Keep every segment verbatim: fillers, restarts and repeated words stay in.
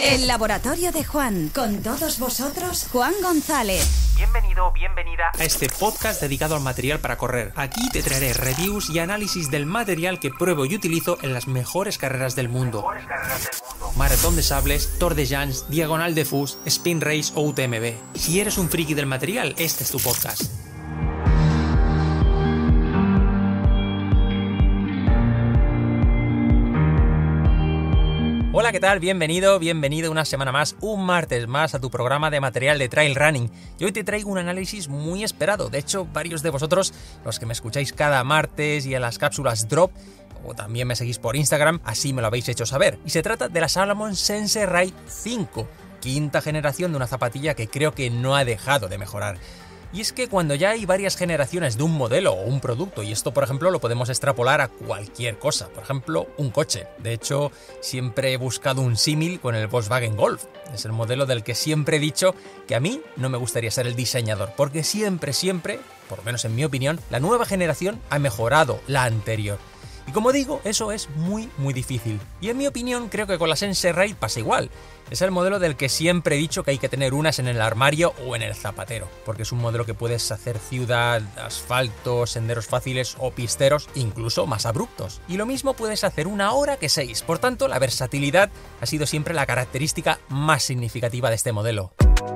El laboratorio de Juan, con todos vosotros, Juan González. Bienvenido o bienvenida a este podcast dedicado al material para correr. Aquí te traeré reviews y análisis del material que pruebo y utilizo en las mejores carreras del mundo. Maratón de Sables, Tour de Llans, Diagonal de Fus, Spin Race o U T M B. Si eres un friki del material, este es tu podcast. Hola, ¿qué tal? Bienvenido, bienvenido una semana más, un martes más a tu programa de material de trail running. Y hoy te traigo un análisis muy esperado. De hecho, varios de vosotros, los que me escucháis cada martes y en las cápsulas Drop, o también me seguís por Instagram, así me lo habéis hecho saber. Y se trata de la Salomon Sense Ride cinco, quinta generación de una zapatilla que creo que no ha dejado de mejorar. Y es que cuando ya hay varias generaciones de un modelo o un producto, y esto por ejemplo lo podemos extrapolar a cualquier cosa, por ejemplo un coche. De hecho, siempre he buscado un símil con el Volkswagen Golf. Es el modelo del que siempre he dicho que a mí no me gustaría ser el diseñador, porque siempre, siempre, por lo menos en mi opinión, la nueva generación ha mejorado la anterior. Y como digo, eso es muy, muy difícil. Y en mi opinión, creo que con la Sense Ride pasa igual. Es el modelo del que siempre he dicho que hay que tener unas en el armario o en el zapatero, porque es un modelo que puedes hacer ciudad, asfalto, senderos fáciles o pisteros, incluso más abruptos. Y lo mismo puedes hacer una hora que seis. Por tanto, la versatilidad ha sido siempre la característica más significativa de este modelo.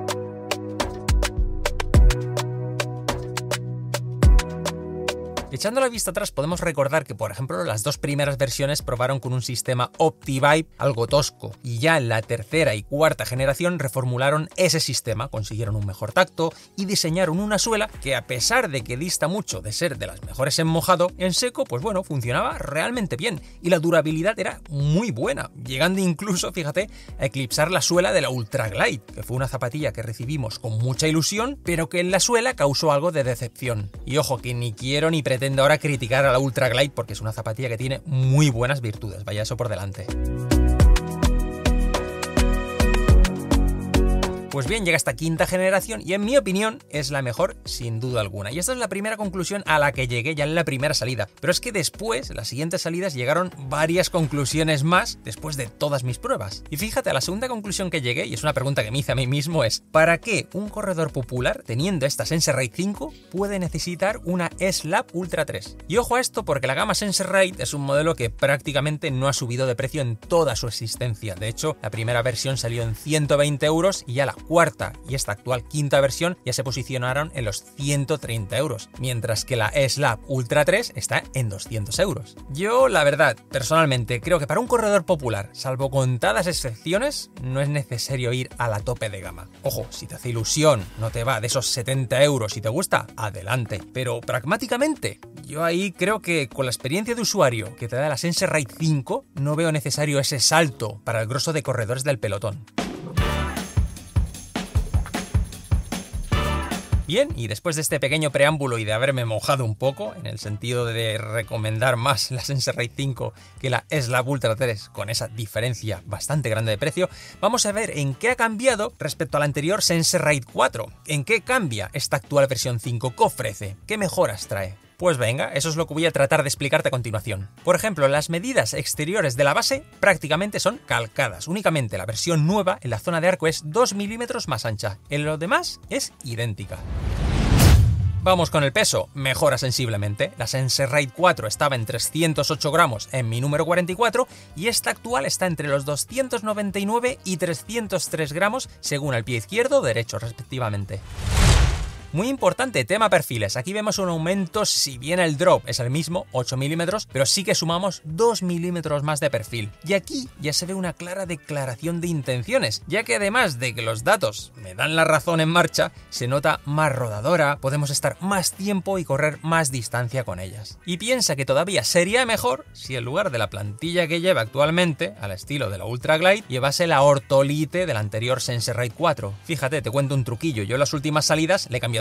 Echando la vista atrás podemos recordar que, por ejemplo, las dos primeras versiones probaron con un sistema OptiVibe algo tosco, y ya en la tercera y cuarta generación reformularon ese sistema, consiguieron un mejor tacto y diseñaron una suela que, a pesar de que dista mucho de ser de las mejores en mojado, en seco, pues bueno, funcionaba realmente bien y la durabilidad era muy buena, llegando incluso, fíjate, a eclipsar la suela de la Ultra Glide, que fue una zapatilla que recibimos con mucha ilusión, pero que en la suela causó algo de decepción. Y ojo, que ni quiero ni pretendo Pretendo ahora criticar a la Ultra Glide porque es una zapatilla que tiene muy buenas virtudes, vaya eso por delante. Pues bien, llega esta quinta generación y en mi opinión es la mejor sin duda alguna. Y esta es la primera conclusión a la que llegué ya en la primera salida. Pero es que después, en las siguientes salidas, llegaron varias conclusiones más después de todas mis pruebas. Y fíjate, a la segunda conclusión que llegué, y es una pregunta que me hice a mí mismo, es ¿para qué un corredor popular, teniendo esta Sense Ride cinco, puede necesitar una S-Lab Ultra tres? Y ojo a esto porque la gama Sense Ride es un modelo que prácticamente no ha subido de precio en toda su existencia. De hecho, la primera versión salió en ciento veinte euros y ya la cuarta y esta actual quinta versión ya se posicionaron en los ciento treinta euros, mientras que la S-Lab Ultra tres está en doscientos euros. Yo, la verdad, personalmente, creo que para un corredor popular, salvo contadas excepciones, no es necesario ir a la tope de gama. Ojo, si te hace ilusión, no te va de esos setenta euros y te gusta, adelante. Pero pragmáticamente, yo ahí creo que con la experiencia de usuario que te da la Sense Ride cinco, no veo necesario ese salto para el grosso de corredores del pelotón. Bien, y después de este pequeño preámbulo y de haberme mojado un poco, en el sentido de recomendar más la Sense Ride cinco que la S-Lab Ultra tres, con esa diferencia bastante grande de precio, vamos a ver en qué ha cambiado respecto a la anterior Sense Ride cuatro. ¿En qué cambia esta actual versión cinco? ¿Qué ofrece? ¿Qué mejoras trae? Pues venga, eso es lo que voy a tratar de explicarte a continuación. Por ejemplo, las medidas exteriores de la base prácticamente son calcadas. Únicamente la versión nueva en la zona de arco es dos milímetros más ancha. En lo demás es idéntica. Vamos con el peso, mejora sensiblemente. La Sense Ride cuatro estaba en trescientos ocho gramos en mi número cuarenta y cuatro y esta actual está entre los doscientos noventa y nueve y trescientos tres gramos según el pie izquierdo o derecho respectivamente. Muy importante, tema perfiles. Aquí vemos un aumento, si bien el drop es el mismo, ocho milímetros, pero sí que sumamos dos milímetros más de perfil. Y aquí ya se ve una clara declaración de intenciones, ya que además de que los datos me dan la razón en marcha, se nota más rodadora, podemos estar más tiempo y correr más distancia con ellas. Y piensa que todavía sería mejor si en lugar de la plantilla que lleva actualmente, al estilo de la Ultra Glide, llevase la Ortolite de la anterior Sense Ride cuatro. Fíjate, te cuento un truquillo, yo en las últimas salidas le he cambiado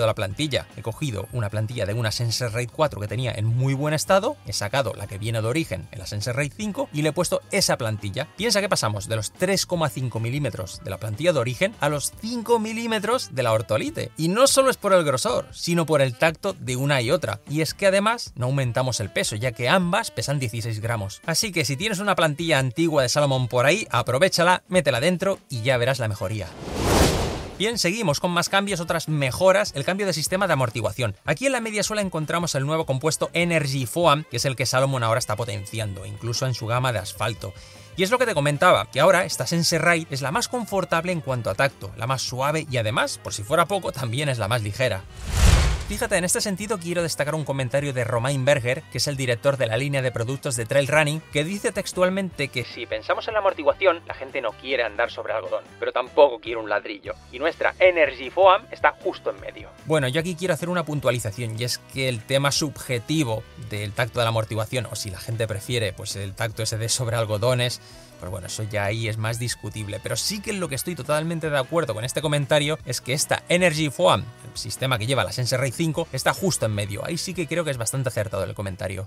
cambiado la plantilla. He cogido una plantilla de una Sense-Rate cuatro que tenía en muy buen estado, he sacado la que viene de origen en la Sense-Rate cinco y le he puesto esa plantilla. Piensa que pasamos de los tres coma cinco milímetros de la plantilla de origen a los cinco milímetros de la Ortolite. Y no solo es por el grosor, sino por el tacto de una y otra. Y es que además no aumentamos el peso, ya que ambas pesan dieciséis gramos. Así que si tienes una plantilla antigua de Salomon por ahí, aprovéchala, métela dentro y ya verás la mejoría. Bien, seguimos con más cambios, otras mejoras, el cambio de sistema de amortiguación. Aquí en la media suela encontramos el nuevo compuesto Energy Foam, que es el que Salomon ahora está potenciando, incluso en su gama de asfalto. Y es lo que te comentaba, que ahora esta Sense-Ride es la más confortable en cuanto a tacto, la más suave y además, por si fuera poco, también es la más ligera. Fíjate, en este sentido quiero destacar un comentario de Romain Berger, que es el director de la línea de productos de Trail Running, que dice textualmente que si pensamos en la amortiguación, la gente no quiere andar sobre algodón, pero tampoco quiere un ladrillo, y nuestra Energy Foam está justo en medio. Bueno, yo aquí quiero hacer una puntualización, y es que el tema subjetivo del tacto de la amortiguación, o si la gente prefiere pues el tacto ese de sobre algodones, pues bueno, eso ya ahí es más discutible, pero sí que en lo que estoy totalmente de acuerdo con este comentario es que esta Energy Foam, el sistema que lleva la Sense-Rate cinco, está justo en medio. Ahí sí que creo que es bastante acertado el comentario.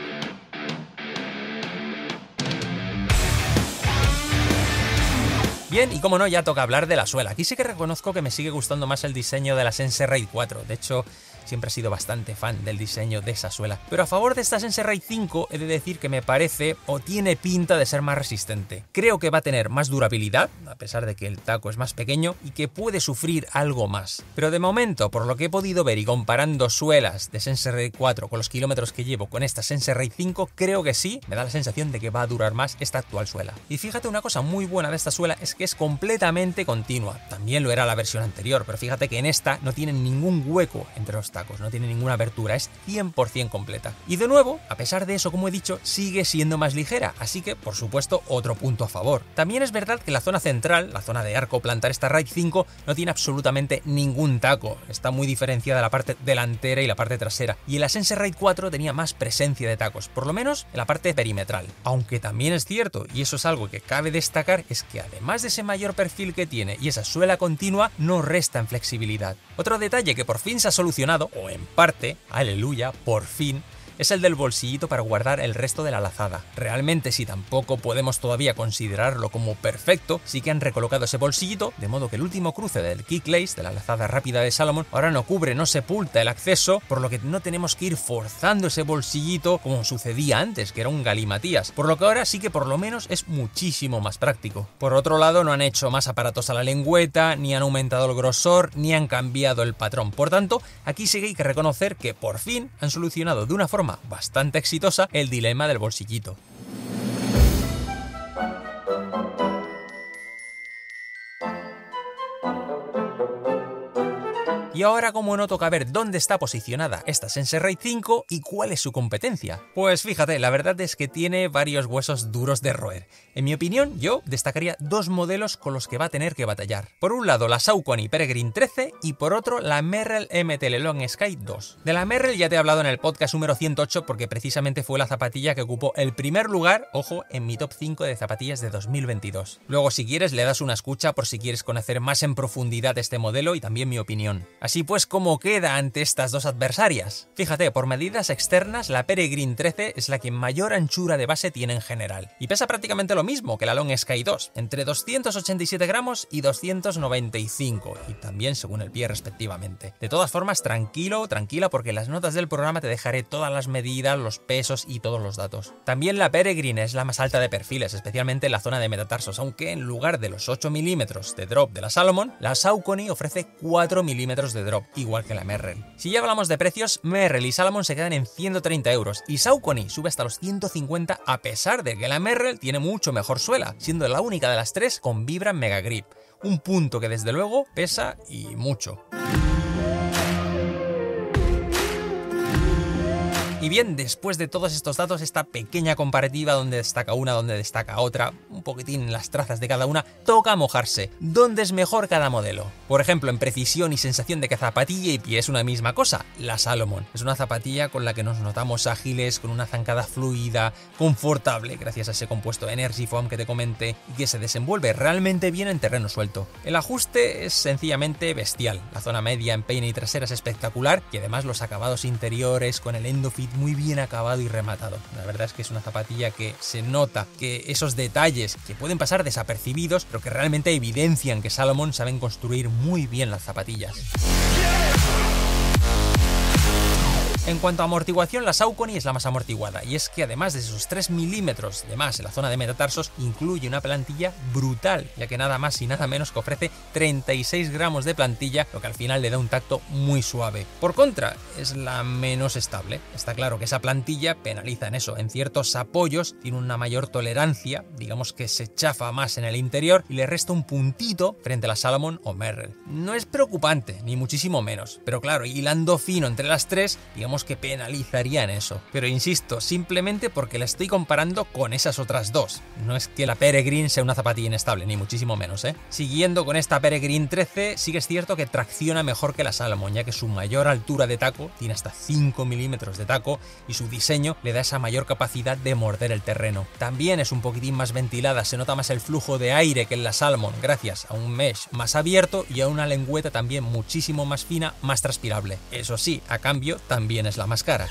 Bien, y como no, ya toca hablar de la suela. Aquí sí que reconozco que me sigue gustando más el diseño de la Sense-Rate cuatro. De hecho, siempre he sido bastante fan del diseño de esa suela. Pero a favor de esta Sense-Rate cinco he de decir que me parece o tiene pinta de ser más resistente. Creo que va a tener más durabilidad, a pesar de que el taco es más pequeño, y que puede sufrir algo más. Pero de momento, por lo que he podido ver y comparando suelas de Sense-Rate cuatro con los kilómetros que llevo con esta Sense-Rate cinco, creo que sí, me da la sensación de que va a durar más esta actual suela. Y fíjate, una cosa muy buena de esta suela es que es completamente continua. También lo era la versión anterior, pero fíjate que en esta no tiene ningún hueco entre los tacos, no tiene ninguna abertura, es cien por cien completa. Y de nuevo, a pesar de eso, como he dicho, sigue siendo más ligera, así que, por supuesto, otro punto a favor. También es verdad que la zona central, la zona de arco plantar esta Ride cinco, no tiene absolutamente ningún taco, está muy diferenciada la parte delantera y la parte trasera, y en la Sense-Rate cuatro tenía más presencia de tacos, por lo menos en la parte perimetral. Aunque también es cierto, y eso es algo que cabe destacar, es que además de ese mayor perfil que tiene y esa suela continua, no resta en flexibilidad. Otro detalle que por fin se ha solucionado, o en parte, aleluya, por fin, es el del bolsillito para guardar el resto de la lazada. Realmente, si tampoco podemos todavía considerarlo como perfecto, sí que han recolocado ese bolsillito, de modo que el último cruce del kick lace, de la lazada rápida de Salomon, ahora no cubre, no sepulta el acceso, por lo que no tenemos que ir forzando ese bolsillito como sucedía antes, que era un galimatías, por lo que ahora sí que por lo menos es muchísimo más práctico. Por otro lado, no han hecho más aparatos a la lengüeta, ni han aumentado el grosor, ni han cambiado el patrón. Por tanto, aquí sí que hay que reconocer que por fin han solucionado de una forma bastante exitosa el dilema del bolsillito. Y ahora, como no, toca ver dónde está posicionada esta Sense-Rate cinco y cuál es su competencia. Pues fíjate, la verdad es que tiene varios huesos duros de roer. En mi opinión, yo destacaría dos modelos con los que va a tener que batallar. Por un lado, la Saucony Peregrine trece y por otro, la Merrell M T L Long Sky dos. De la Merrell ya te he hablado en el podcast número ciento ocho porque precisamente fue la zapatilla que ocupó el primer lugar, ojo, en mi top cinco de zapatillas de dos mil veintidós. Luego, si quieres, le das una escucha por si quieres conocer más en profundidad este modelo y también mi opinión. Así pues, ¿cómo queda ante estas dos adversarias? Fíjate, por medidas externas, la Peregrine trece es la que mayor anchura de base tiene en general, y pesa prácticamente lo mismo que la Long Sky dos, entre doscientos ochenta y siete gramos y doscientos noventa y cinco, y también según el pie respectivamente. De todas formas, tranquilo, tranquila, porque en las notas del programa te dejaré todas las medidas, los pesos y todos los datos. También la Peregrine es la más alta de perfiles, especialmente en la zona de metatarsos, aunque en lugar de los ocho milímetros de drop de la Salomon, la Saucony ofrece cuatro milímetros de drop, igual que la Merrell. Si ya hablamos de precios, Merrell y Salomon se quedan en ciento treinta euros y Saucony sube hasta los ciento cincuenta, a pesar de que la Merrell tiene mucho mejor suela, siendo la única de las tres con Vibram Mega Grip, un punto que desde luego pesa y mucho. Y bien, después de todos estos datos, esta pequeña comparativa donde destaca una, donde destaca otra, un poquitín las trazas de cada una, toca mojarse. ¿Dónde es mejor cada modelo? Por ejemplo, en precisión y sensación de que zapatilla y pie es una misma cosa, la Salomon. Es una zapatilla con la que nos notamos ágiles, con una zancada fluida, confortable, gracias a ese compuesto Energy Foam que te comenté, y que se desenvuelve realmente bien en terreno suelto. El ajuste es sencillamente bestial. La zona media en peine y trasera es espectacular, y además los acabados interiores con el Endofit muy bien acabado y rematado. La verdad es que es una zapatilla que se nota que esos detalles que pueden pasar desapercibidos, pero que realmente evidencian que Salomon saben construir muy bien las zapatillas. En cuanto a amortiguación, la Saucony es la más amortiguada, y es que además de esos tres milímetros de más en la zona de metatarsos, incluye una plantilla brutal, ya que nada más y nada menos que ofrece treinta y seis gramos de plantilla, lo que al final le da un tacto muy suave. Por contra, es la menos estable. Está claro que esa plantilla penaliza en eso, en ciertos apoyos tiene una mayor tolerancia, digamos que se chafa más en el interior y le resta un puntito frente a la Salomon o Merrell. No es preocupante, ni muchísimo menos, pero claro, hilando fino entre las tres, digamos que penalizaría en eso. Pero insisto, simplemente porque la estoy comparando con esas otras dos. No es que la Peregrine sea una zapatilla inestable, ni muchísimo menos, ¿eh? Siguiendo con esta Peregrine trece, sí que es cierto que tracciona mejor que la Salomon, ya que su mayor altura de taco, tiene hasta cinco milímetros de taco, y su diseño le da esa mayor capacidad de morder el terreno. También es un poquitín más ventilada, se nota más el flujo de aire que en la Salomon, gracias a un mesh más abierto y a una lengüeta también muchísimo más fina, más transpirable. Eso sí, a cambio también es la más cara.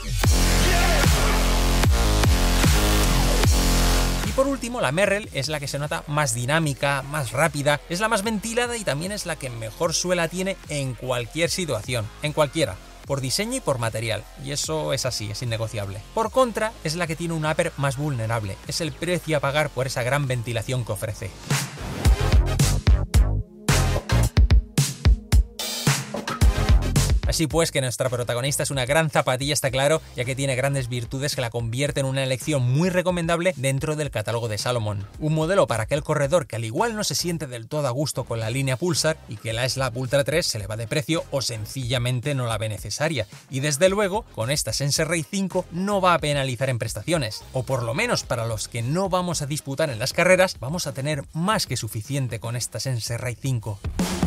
Y por último, la Merrell es la que se nota más dinámica, más rápida, es la más ventilada y también es la que mejor suela tiene en cualquier situación, en cualquiera, por diseño y por material, y eso es así, es innegociable. Por contra, es la que tiene un upper más vulnerable, es el precio a pagar por esa gran ventilación que ofrece. Así pues, que nuestra protagonista es una gran zapatilla, está claro, ya que tiene grandes virtudes que la convierten en una elección muy recomendable dentro del catálogo de Salomon. Un modelo para aquel corredor que al igual no se siente del todo a gusto con la línea Pulsar y que la Slab Ultra tres se le va de precio o sencillamente no la ve necesaria. Y desde luego, con esta Sense-Ray cinco no va a penalizar en prestaciones. O por lo menos para los que no vamos a disputar en las carreras, vamos a tener más que suficiente con esta Sense-Ray cinco.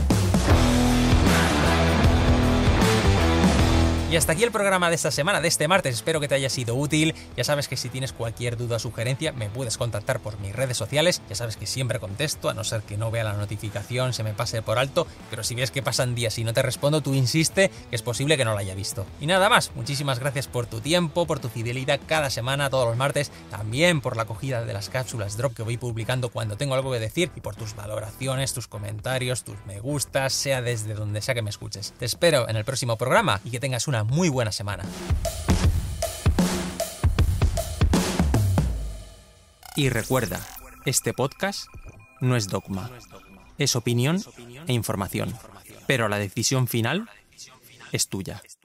Y hasta aquí el programa de esta semana, de este martes. Espero que te haya sido útil. Ya sabes que si tienes cualquier duda o sugerencia me puedes contactar por mis redes sociales. Ya sabes que siempre contesto, a no ser que no vea la notificación, se me pase por alto. Pero si ves que pasan días y no te respondo, tú insiste, que es posible que no la haya visto. Y nada más, muchísimas gracias por tu tiempo, por tu fidelidad cada semana, todos los martes. También por la acogida de las cápsulas drop que voy publicando cuando tengo algo que decir. Y por tus valoraciones, tus comentarios, tus me gustas, sea desde donde sea que me escuches. Te espero en el próximo programa y que tengas una muy buena semana. Y recuerda, este podcast no es dogma, es opinión e información, pero la decisión final es tuya.